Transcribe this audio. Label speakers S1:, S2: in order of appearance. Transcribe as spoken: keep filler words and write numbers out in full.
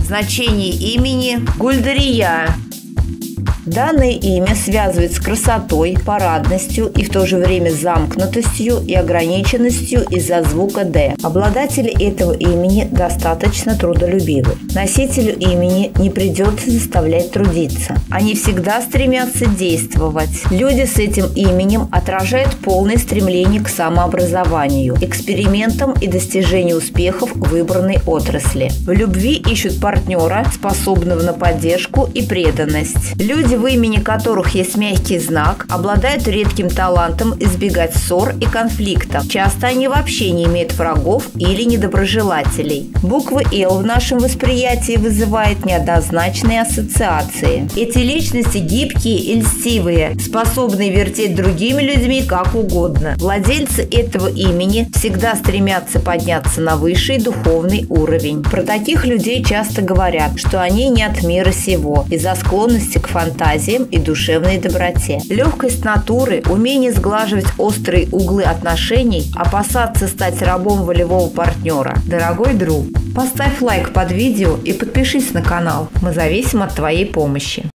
S1: Значение имени – Гульдария. Данное имя связывают с красотой, парадностью и в то же время замкнутостью и ограниченностью из-за звука «д». Обладатели этого имени достаточно трудолюбивы. Носителю имени не придется заставлять трудиться. Они всегда стремятся действовать. Люди с этим именем отражают полное стремление к самообразованию, экспериментам и достижению успехов в выбранной отрасли. В любви ищут партнера, способного на поддержку и преданность. Люди, в имени которых есть мягкий знак, обладают редким талантом избегать ссор и конфликтов. Часто они вообще не имеют врагов или недоброжелателей. Буква «Л» в нашем восприятии вызывает неоднозначные ассоциации. Эти личности гибкие и льстивые, способные вертеть другими людьми как угодно. Владельцы этого имени всегда стремятся подняться на высший духовный уровень. Про таких людей часто говорят, что они не от мира сего из-за склонности к фантазии и душевной доброте. Легкость натуры, умение сглаживать острые углы отношений, опасаться стать рабом волевого партнера. Дорогой друг, поставь лайк под видео и подпишись на канал. Мы зависим от твоей помощи.